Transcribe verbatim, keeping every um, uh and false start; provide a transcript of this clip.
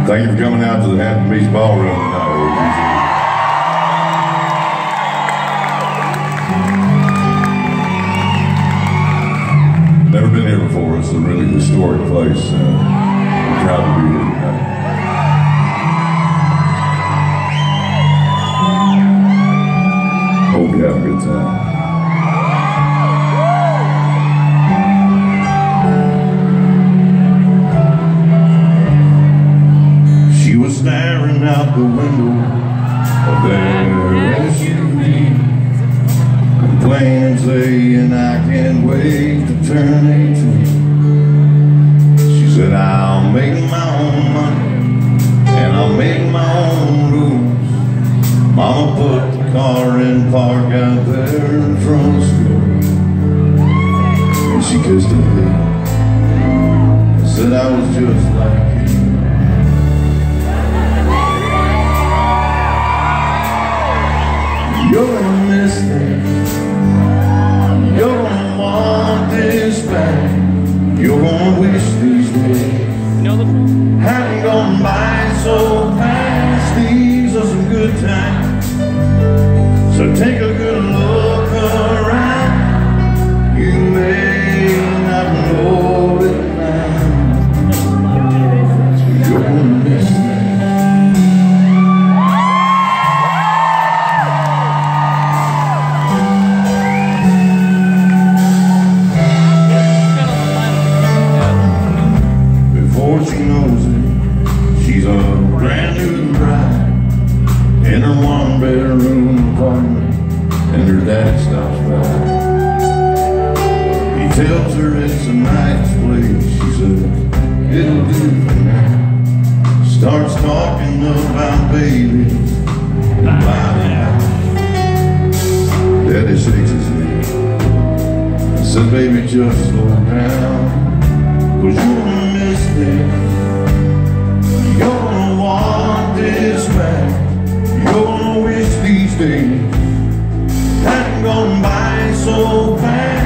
Thank you for coming out to the Hampton Beach Ballroom tonight. Never been here before. It's a really historic place. Uh, I'm proud to be here tonight. Hope you have a good time. She was staring out the window of their S U V, complaining, saying, I can't wait to turn eighteen. She said, I'll make my own money and I'll make my own rules. Mama put the car in park out there in front of school, and she kissed her head and said, I was just like you. You're gonna miss things. You're gonna want this back. You're gonna wish these days hadn't gone by so fast. These are some good times, so take a good look around. You may not know it now, so you're gonna miss things. She knows it, she's a brand new bride in her one bedroom apartment, and her dad stops by. He tells her it's a nice place. She says, it'll do for now. Starts talking about babies and buying a house. Daddy shakes his head and said, baby, just slow down, 'cause you're gonna miss this. You're gonna want this back. You're gonna wish these days hadn't gone by so fast.